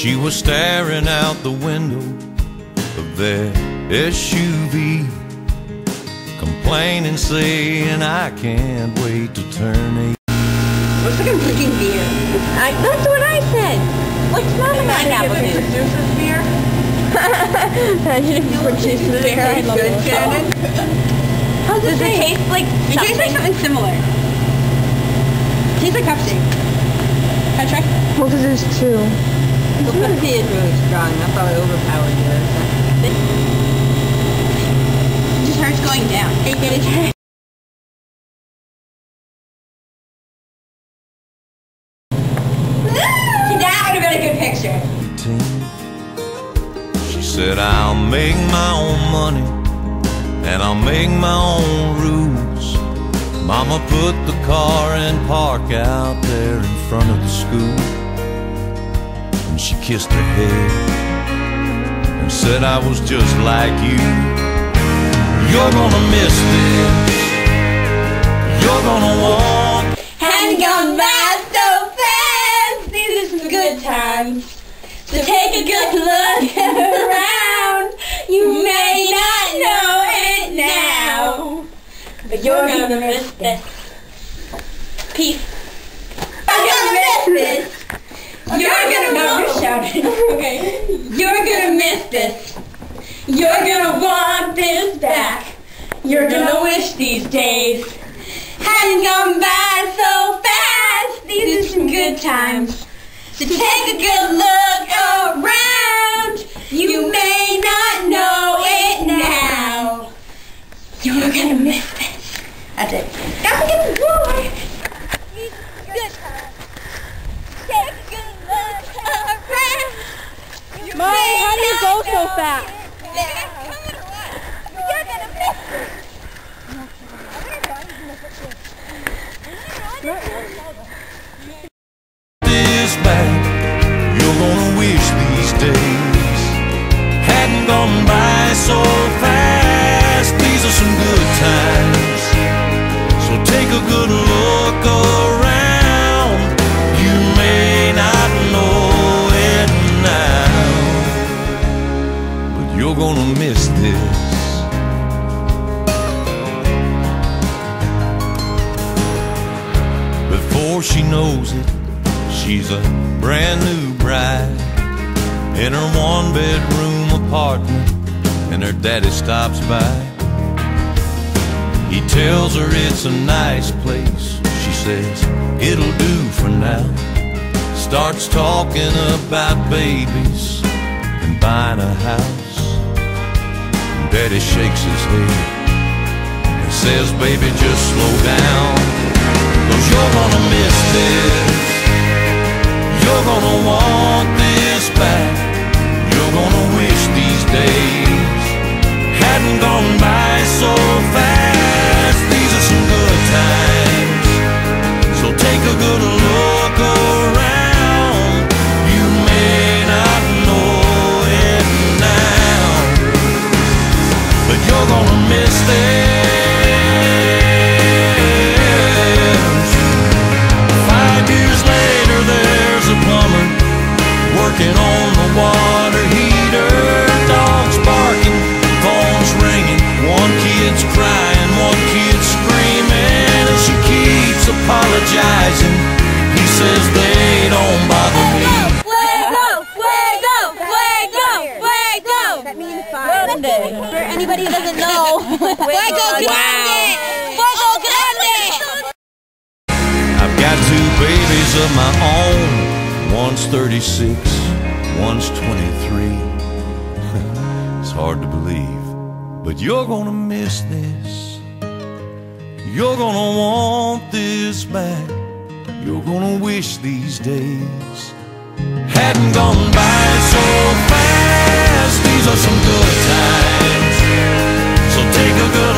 She was staring out the window of their SUV, complaining, saying, I can't wait to turn 18. Looks like I'm drinking beer. That's what I said. What's wrong with that apple juice? Produces beer? Imagine if you produce beer. I love good, it. Shannon. How does it taste like It tastes like something similar. It tastes like Pepsi. Can I try? Well, because there's two. Well, Pepsi is really strong. That probably overpowered yours. It just starts going down. Hey, get it. That would have been a good picture. She said, I'll make my own money and I'll make my own rules. Mama put the car and park out there in front of the school, and she kissed her head and said, I was just like you. You're gonna miss this. You're gonna want. Hadn't gone by so fast. These are some good times. So take a good look around. You may not know it now, but you're gonna miss this. Peace. You're gonna miss this. You're gonna miss shouting. Okay. You're gonna miss this. You're gonna want this back. You're gonna wish these days hadn't gone by so fast. These are some good times. So take a good look around. You may not know it now. You're gonna miss this. That's it. Don't get bored. Good times. Take a good look around. Mom, how do you go so fast? You're gonna miss this. This back, you're gonna wish these days hadn't gone by so fast. These are some good times, so take a good look around. You may not know it now, but you're gonna miss this. Before she knows it, she's a brand new bride in her one-bedroom apartment, and her daddy stops by. He tells her it's a nice place. She says, it'll do for now. Starts talking about babies and buying a house. And Daddy shakes his head and says, baby, just slow down, 'cause you're gonna miss this. You're gonna want this back. You're gonna wish these days hadn't gone by so fast. These are some good times, so take a good look around. You may not know it now, but you're gonna miss this. 5 years later, there's a plumber working on the water heater. Dogs barking, phones ringing, one kid's crying, one kid's screaming, and she keeps apologizing. He says they don't bother me. Fuego! Fuego! Fuego! Fuego! That means fire. For anybody who doesn't know. Fuego grande! Fuego grande! I've got 2 babies of my own. One's 36, one's 23. It's hard to believe, but you're gonna miss this. You're gonna want this back. You're gonna wish these days hadn't gone by so fast. These are some good times, so take a good